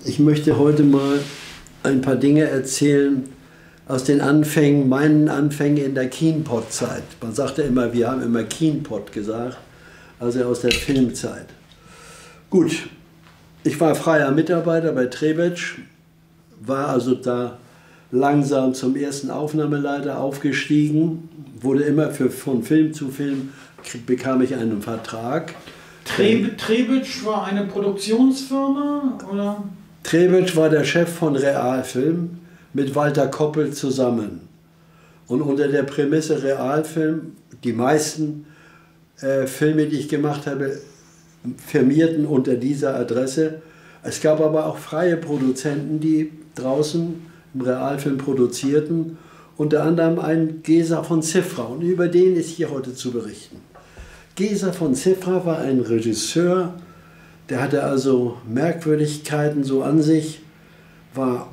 Ich möchte heute mal ein paar Dinge erzählen aus den Anfängen, meinen Anfängen in der Keenpot-Zeit. Man sagte immer, wir haben immer Keenpot gesagt, also aus der Filmzeit. Gut, ich war freier Mitarbeiter bei Trebitsch, war also da langsam zum ersten Aufnahmeleiter aufgestiegen, wurde immer von Film zu Film, bekam ich einen Vertrag. Trebitsch war eine Produktionsfirma, oder? Trebitsch war der Chef von Realfilm mit Walter Koppel zusammen. Und unter der Prämisse Realfilm, die meisten Filme, die ich gemacht habe, firmierten unter dieser Adresse. Es gab aber auch freie Produzenten, die draußen im Realfilm produzierten, unter anderem ein Gesa von Ziffra, und über den ist hier heute zu berichten. Gesa von Ziffra war ein Regisseur, der hatte also Merkwürdigkeiten so an sich, war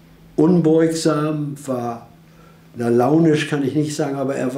unbeugsam, war launisch, kann ich nicht sagen, aber er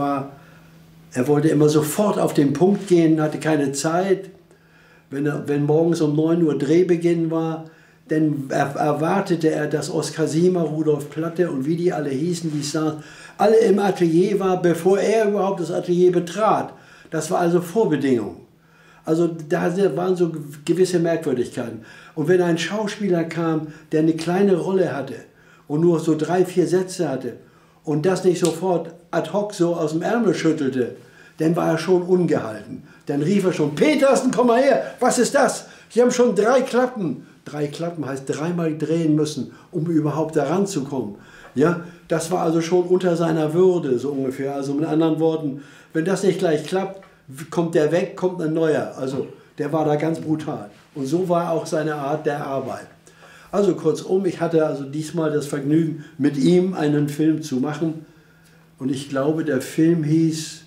wollte immer sofort auf den Punkt gehen, hatte keine Zeit. Wenn morgens um 9 Uhr Drehbeginn war, dann erwartete er, dass Oskar Siemer, Rudolf Platte und wie die alle hießen, die Stars, alle im Atelier war, bevor er überhaupt das Atelier betrat. Das war also Vorbedingung. Also da waren so gewisse Merkwürdigkeiten. Und wenn ein Schauspieler kam, der eine kleine Rolle hatte und nur so 3, 4 Sätze hatte und das nicht sofort ad hoc so aus dem Ärmel schüttelte, dann war er schon ungehalten. Dann rief er schon: Petersen, komm mal her, was ist das? Sie haben schon 3 Klappen. 3 Klappen heißt 3-mal drehen müssen, um überhaupt da ranzukommen. Ja, das war also schon unter seiner Würde, so ungefähr. Also mit anderen Worten, wenn das nicht gleich klappt, kommt der weg, kommt ein neuer. Also der war da ganz brutal. Und so war auch seine Art der Arbeit. Also kurzum, ich hatte also diesmal das Vergnügen, mit ihm einen Film zu machen. Und ich glaube, der Film hieß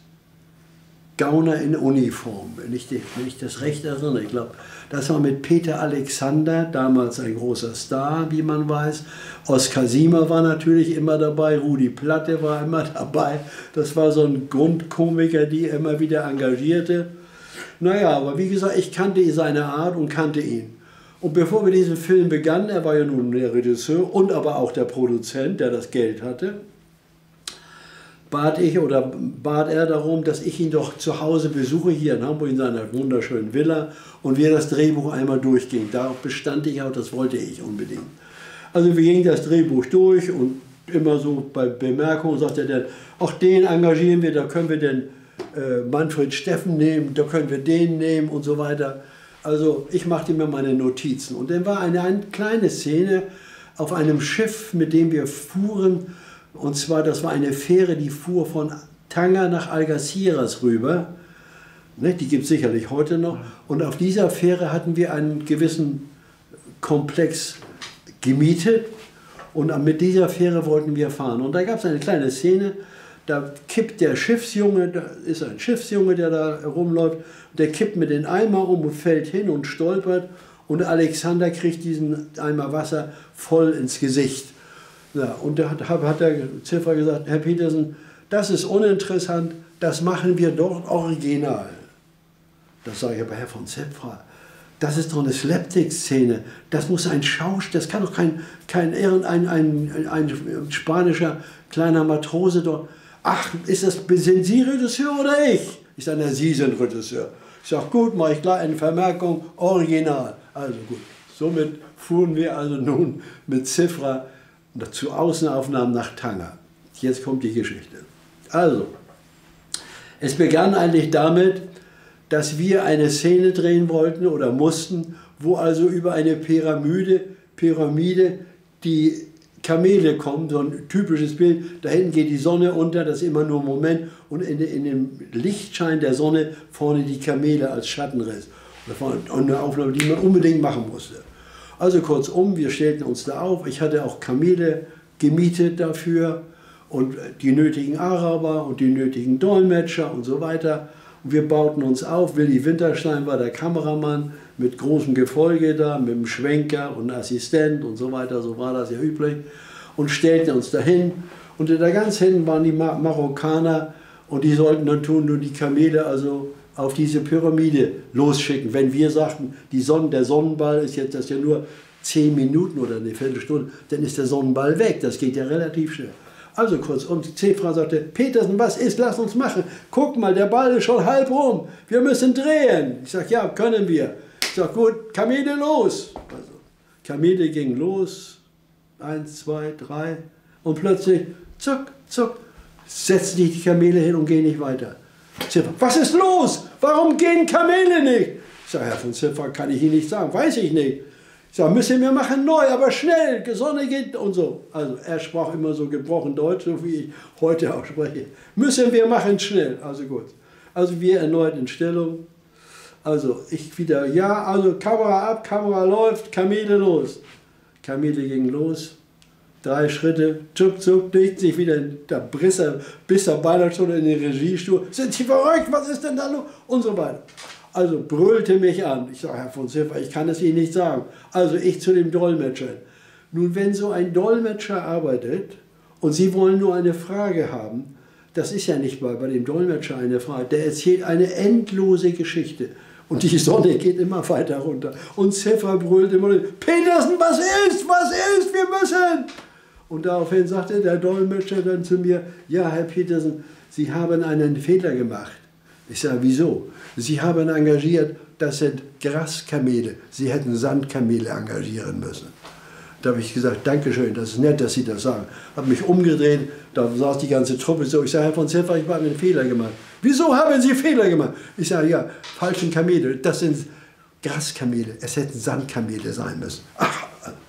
Gauner in Uniform, wenn ich das recht erinnere. Ich glaube, das war mit Peter Alexander, damals ein großer Star, wie man weiß. Oskar Siemer war natürlich immer dabei, Rudi Platte war immer dabei. Das war so ein Grundkomiker, die er immer wieder engagierte. Naja, aber wie gesagt, ich kannte seine Art und kannte ihn. Und bevor wir diesen Film begannen, er war ja nun der Regisseur und aber auch der Produzent, der das Geld hatte, bat er darum, dass ich ihn doch zu Hause besuche, hier in Hamburg in seiner wunderschönen Villa, und wir das Drehbuch einmal durchgingen. Darauf bestand ich auch, das wollte ich unbedingt. Also wir gingen das Drehbuch durch und immer so bei Bemerkungen sagte er dann: Auch den engagieren wir, da können wir den Manfred Steffen nehmen, da können wir den nehmen und so weiter. Also ich machte mir meine Notizen. Und dann war eine kleine Szene auf einem Schiff, mit dem wir fuhren. Und zwar, das war eine Fähre, die fuhr von Tanger nach Algeciras rüber. Ne, die gibt es sicherlich heute noch. Und auf dieser Fähre hatten wir einen gewissen Komplex gemietet. Und mit dieser Fähre wollten wir fahren. Und da gab es eine kleine Szene, da kippt der Schiffsjunge, da ist ein Schiffsjunge, der da rumläuft, der kippt mit den Eimer um und fällt hin und stolpert. Und Alexander kriegt diesen Eimer Wasser voll ins Gesicht. Ja, und da hat der Ziffra gesagt: Herr Petersen, das ist uninteressant, das machen wir dort original. Das sage ich aber: Herr von Ziffra, das ist doch eine Slapstick-Szene, das muss ein Schauspieler, das kann doch ein spanischer kleiner Matrose dort. Ach, sind Sie Regisseur oder ich? Ich sage: Na, Sie sind Regisseur. Ich sage: Gut, mache ich gleich eine Vermerkung, original. Also gut, somit fuhren wir also nun mit Ziffra zu Außenaufnahmen nach Tanger. Jetzt kommt die Geschichte. Also, es begann eigentlich damit, dass wir eine Szene drehen wollten oder mussten, wo also über eine Pyramide die Kamele kommen, so ein typisches Bild. Da hinten geht die Sonne unter, das ist immer nur ein Moment, und in dem Lichtschein der Sonne vorne die Kamele als Schattenriss. Das war eine Aufnahme, die man unbedingt machen musste. Also kurzum, wir stellten uns da auf. Ich hatte auch Kamele gemietet dafür und die nötigen Araber und die nötigen Dolmetscher und so weiter. Und wir bauten uns auf. Willi Winterstein war der Kameramann mit großem Gefolge da, mit dem Schwenker und Assistent und so weiter. So war das ja üblich. Und stellten uns dahin. Und da ganz hinten waren die Marokkaner, und die sollten dann nur die Kamele also auf diese Pyramide losschicken. Wenn wir sagten, der Sonnenball ist jetzt das ja nur 10 Minuten oder eine Viertelstunde, dann ist der Sonnenball weg. Das geht ja relativ schnell. Also kurzum, Zefra sagte, Petersen, was ist, lass uns machen. Guck mal, der Ball ist schon halb rum. Wir müssen drehen. Ich sage, ja, können wir. Ich sage, gut, Kamele los. Also, Kamele ging los. 1, 2, 3. Und plötzlich, zuck, zuck, setzen sich die Kamele hin und gehen nicht weiter. Ziffer, was ist los? Warum gehen Kamele nicht? Ich sage, Herr von Ziffer, kann ich Ihnen nicht sagen, weiß ich nicht. Ich sage, müssen wir machen neu, aber schnell, die Sonne geht und so. Also er sprach immer so gebrochen Deutsch, so wie ich heute auch spreche. Müssen wir machen schnell, also gut. Also wir erneut in Stellung. Also ich wieder, ja, also Kamera ab, Kamera läuft, Kamele los. Kamele ging los. 3 Schritte, zuck, zuck, legt sich wieder in der Brisser, bis er beinahe schon in den Regiestuhl. Sind Sie verrückt? Was ist denn da los? Und so weiter. Also brüllte mich an. Ich sage, Herr von Ziffer, ich kann es Ihnen nicht sagen. Also ich zu dem Dolmetscher. Nun, wenn so ein Dolmetscher arbeitet und Sie wollen nur eine Frage haben, das ist ja nicht mal bei dem Dolmetscher eine Frage. Der erzählt eine endlose Geschichte. Und die Sonne geht immer weiter runter. Und Ziffer brüllt immer, Petersen, was ist? Was ist? Wir müssen! Und daraufhin sagte der Dolmetscher dann zu mir, ja, Herr Petersen, Sie haben einen Fehler gemacht. Ich sage, wieso? Sie haben engagiert, das sind Graskamele. Sie hätten Sandkamele engagieren müssen. Da habe ich gesagt, Dankeschön, das ist nett, dass Sie das sagen. Habe mich umgedreht, da saß die ganze Truppe so. Ich sage, Herr von Ziffer, ich habe einen Fehler gemacht. Wieso haben Sie Fehler gemacht? Ich sage, ja, falschen Kamele, das sind Graskamele. Es hätten Sandkamele sein müssen. Ach,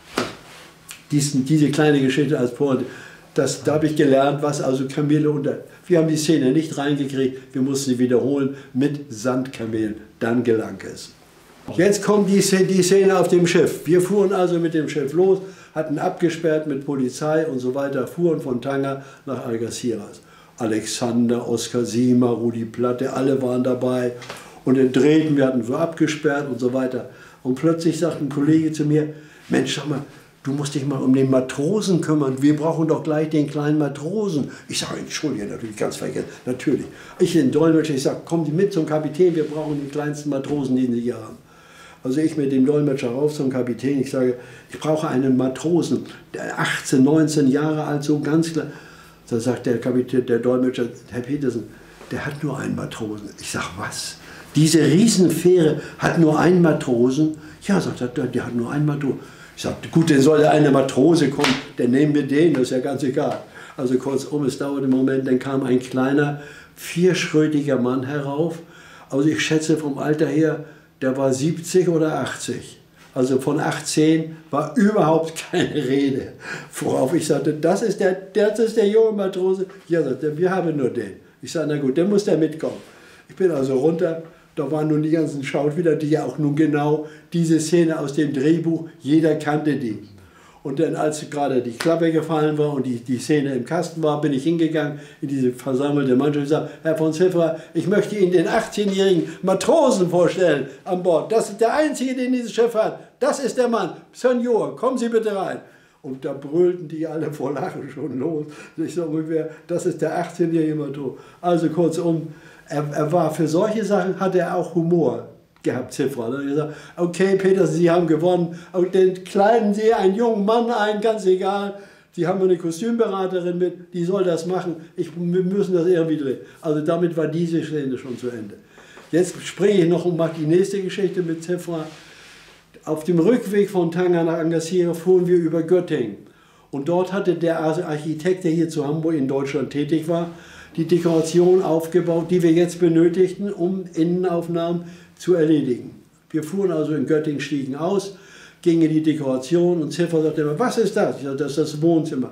diese kleine Geschichte als Pointe, da habe ich gelernt, was also Kamele unter... Wir haben die Szene nicht reingekriegt, wir mussten sie wiederholen mit Sandkamelen, dann gelang es. Jetzt kommt die Szene auf dem Schiff. Wir fuhren also mit dem Schiff los, hatten abgesperrt mit Polizei und so weiter, fuhren von Tanger nach Algeciras. Alexander, Oskar Siemer, Rudi Platte, alle waren dabei und dann drehten, wir hatten so abgesperrt und so weiter. Und plötzlich sagt ein Kollege zu mir, Mensch, sag mal, du musst dich mal um den Matrosen kümmern. Wir brauchen doch gleich den kleinen Matrosen. Ich sage, Entschuldige, natürlich, ganz vergessen. Natürlich. Ich den Dolmetscher, ich sage, kommen Sie mit zum Kapitän, wir brauchen den kleinsten Matrosen, den Sie hier haben. Also ich mit dem Dolmetscher rauf zum Kapitän, ich sage, ich brauche einen Matrosen, der 18, 19 Jahre alt, so ganz klein. Da sagt der Kapitän, der Dolmetscher, Herr Petersen, der hat nur einen Matrosen. Ich sage, was? Diese Riesenfähre hat nur einen Matrosen? Ja, sagt er, der hat nur einen Matrosen. Ich sagte, gut, dann soll der eine Matrose kommen, dann nehmen wir den, das ist ja ganz egal. Also kurzum, es dauerte einen Moment, dann kam ein kleiner, vierschrötiger Mann herauf. Also ich schätze vom Alter her, der war 70 oder 80. Also von 18 war überhaupt keine Rede. Worauf ich sagte, das ist der junge Matrose. Ja, sagt er, wir haben nur den. Ich sage, na gut, dann muss der mitkommen. Ich bin also runter. Da waren nun die ganzen Schauspieler, die ja auch nun genau diese Szene aus dem Drehbuch, jeder kannte die. Und dann, als gerade die Klappe gefallen war und die Szene im Kasten war, bin ich hingegangen in diese versammelte Mannschaft und gesagt, Herr von Ziffer, ich möchte Ihnen den 18-jährigen Matrosen vorstellen an Bord. Das ist der Einzige, den dieses Schiff hat. Das ist der Mann. Senior, kommen Sie bitte rein. Und da brüllten die alle vor Lachen schon los. Ich sage ungefähr, das ist der 18-jährige Matrose. Also kurzum, er war für solche Sachen, hat er auch Humor gehabt, Zifra. Er hat gesagt, okay, Petersen, Sie haben gewonnen, und dann kleiden Sie einen jungen Mann ein, ganz egal. Sie haben eine Kostümberaterin mit, die soll das machen, wir müssen das irgendwie drehen. Also damit war diese Szene schon zu Ende. Jetzt springe ich noch und mache die nächste Geschichte mit Zifra. Auf dem Rückweg von Tanger nach Algeciras fuhren wir über Göttingen. Und dort hatte der Architekt, der hier zu Hamburg in Deutschland tätig war, die Dekoration aufgebaut, die wir jetzt benötigten, um Innenaufnahmen zu erledigen. Wir fuhren also in Göttingen, stiegen aus, gingen in die Dekoration und Ziffer sagte immer, was ist das? Ich sagte, das ist das Wohnzimmer.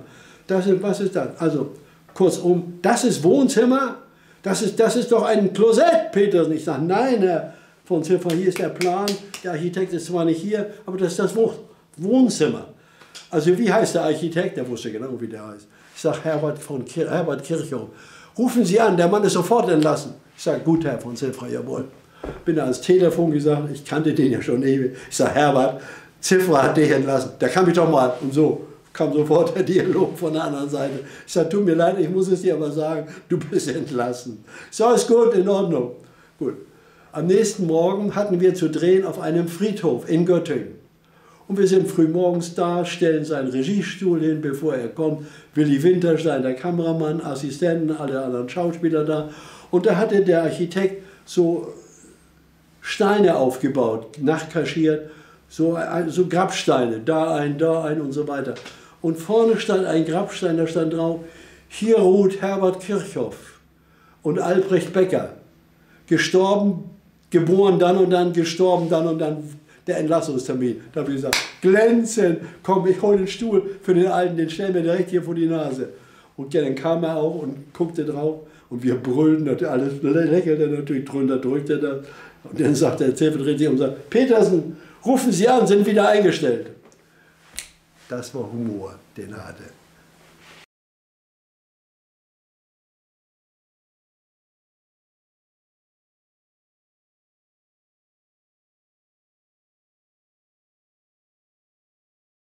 Was ist das? Also kurzum, das ist Wohnzimmer? Das ist doch ein Klosett, Petersen. Ich sage, nein, Herr von Ziffer, hier ist der Plan, der Architekt ist zwar nicht hier, aber das ist das Wohnzimmer. Also wie heißt der Architekt? Der wusste genau, wie der heißt. Ich sage, Herbert Kirchhoff. Rufen Sie an, der Mann ist sofort entlassen. Ich sage, gut, Herr von Zifra, jawohl. Bin ans Telefon gesagt, ich kannte den ja schon ewig. Ich sage, Herbert, Zifra hat dich entlassen. Der kann mich doch mal. Und so kam sofort der Dialog von der anderen Seite. Ich sage, tut mir leid, ich muss es dir aber sagen, du bist entlassen. So, ist gut, in Ordnung. Gut. Am nächsten Morgen hatten wir zu drehen auf einem Friedhof in Göttingen. Und wir sind früh morgens da, stellen seinen Regiestuhl hin, bevor er kommt. Willi Winterstein, der Kameramann, Assistenten, alle anderen Schauspieler da. Und da hatte der Architekt so Steine aufgebaut, nachkaschiert, so Grabsteine, da ein und so weiter. Und vorne stand ein Grabstein, da stand drauf, hier ruht Herbert Kirchhoff und Albrecht Becker. Gestorben, geboren dann und dann, gestorben dann und dann, der Entlassungstermin. Da habe ich gesagt, glänzend, komm, ich hole den Stuhl für den Alten, den stellen wir direkt hier vor die Nase. Und ja, dann kam er auch und guckte drauf und wir brüllten, alles lächelte natürlich drunter, drückte das. Und dann sagt der Stellvertreter und sagt, Petersen, rufen Sie an, sind wieder eingestellt. Das war Humor, den er hatte.